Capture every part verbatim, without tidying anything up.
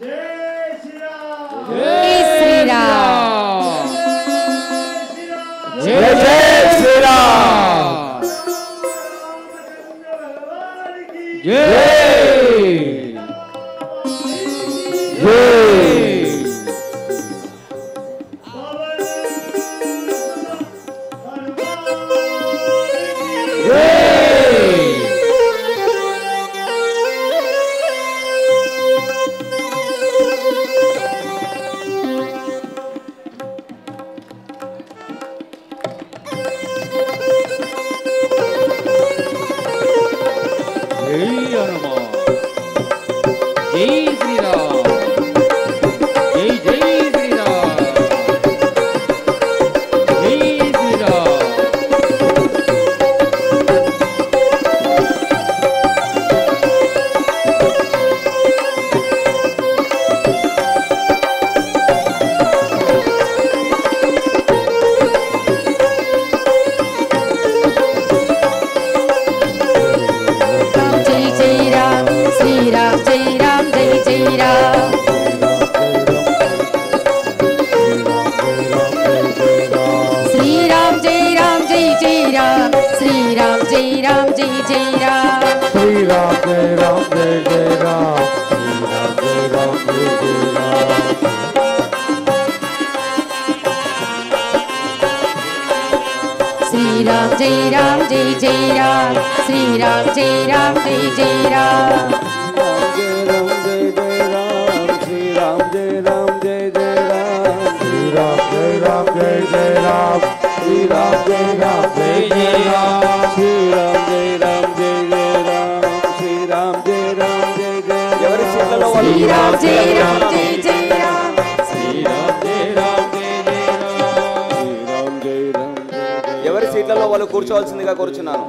ఎవరి సీట్లలో వాళ్ళు కూర్చోవాల్సిందిగా కోరుచున్నాను.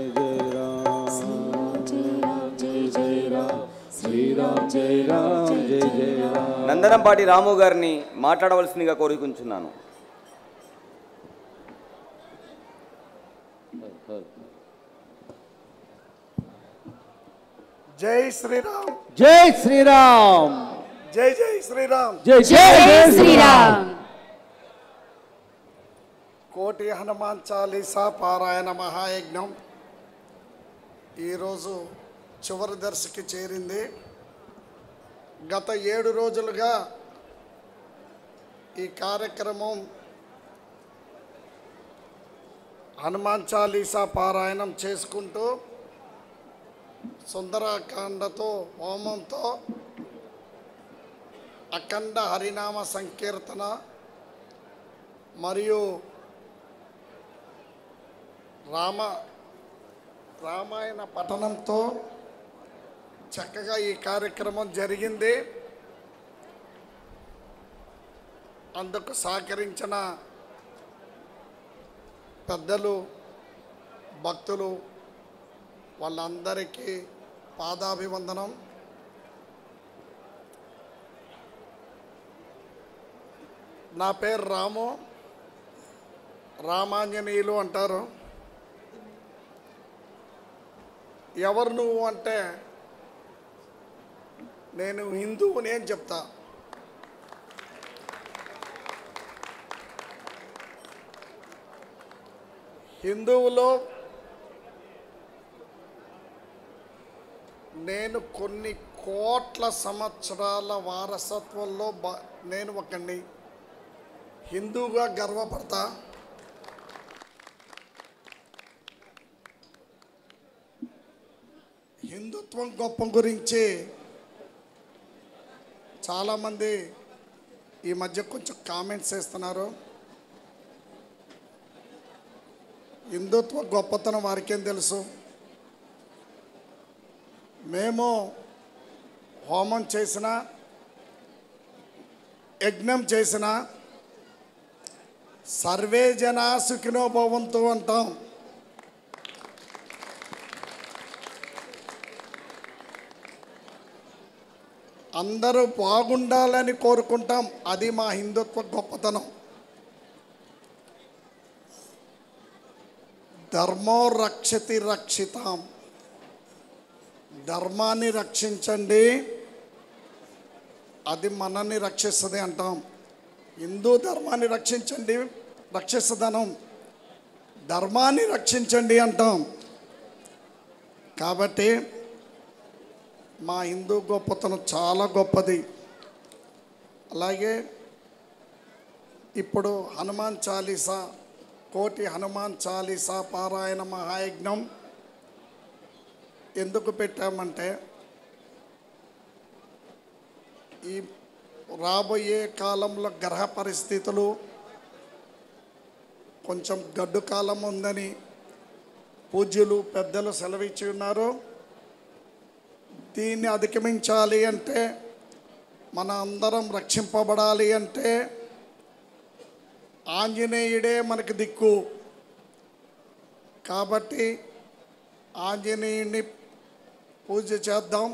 నందనంపాటి రాము గారిని మాట్లాడవలసిందిగా కోరుకుంటున్నాను. జై శ్రీరామ్, జై శ్రీరామ్, జై జై శ్రీరామ్, జై జై శ్రీరామ్. కోటి హనుమాన్ చాలీసా పారాయణ మహాయజ్ఞం ఈరోజు చివరి దర్శకి చేరింది. గత ఏడు రోజులుగా ఈ కార్యక్రమం హనుమాన్ చాలీసా పారాయణం చేసుకుంటూ సుందరకాండతో హోమంతో అఖండ హరినామ సంకీర్తన మరియు రామ రామాయణ పఠనంతో చక్కగా ఈ కార్యక్రమం జరిగింది. అందుకు సహకరించిన పెద్దలు, భక్తులు వాళ్ళందరికీ పాదాభివందనం. నా పేరు రాము, రామాంజనేయులు అంటారు. ఎవరు నువ్వు అంటే నేను హిందువుని అని చెప్తా. హిందువులో నేను కొన్ని కోట్ల సంవత్సరాల వారసత్వంలో బ నేను ఒకడిని హిందువుగా గర్వపడతా. హిందుత్వం గొప్ప గురించి చాలామంది ఈ మధ్య కొంచెం కామెంట్స్ చేస్తున్నారు. హిందుత్వ గొప్పతనం వారికేం తెలుసు. మేము హోమం చేసిన, యజ్ఞం చేసిన సర్వే జనా సుఖినో భవంతు అంటాం. అందరూ బాగుండాలని కోరుకుంటాం. అది మా హిందుత్వ గొప్పతనం. ధర్మో రక్షతి రక్షితాం, ధర్మాన్ని రక్షించండి, అది మనల్ని రక్షిస్తుంది అంటాం. హిందూ ధర్మాన్ని రక్షించండి రక్షిస్తుందనం, ధర్మాన్ని రక్షించండి అంటాం. కాబట్టి మా హిందూ గొప్పతనం చాలా గొప్పది. అలాగే ఇప్పుడు హనుమాన్ చాలీసా, కోటి హనుమాన్ చాలీసా పారాయణ మహాయజ్ఞం ఎందుకు పెట్టామంటే, ఈ రాబోయే కాలంలో గ్రహ పరిస్థితులు కొంచెం గడ్డు కాలం ఉందని పూజ్యులు పెద్దలు సెలవిచ్చి ఉన్నారు. దీన్ని అధిగమించాలి అంటే, మన అందరం రక్షింపబడాలి అంటే ఆంజనేయుడే మనకి దిక్కు. కాబట్టి ఆంజనేయుడిని పూజ చేద్దాం.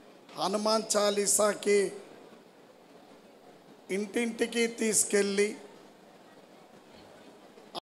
హనుమాన్ చాలీసాకి ఇంటింటికి తీసుకెళ్ళి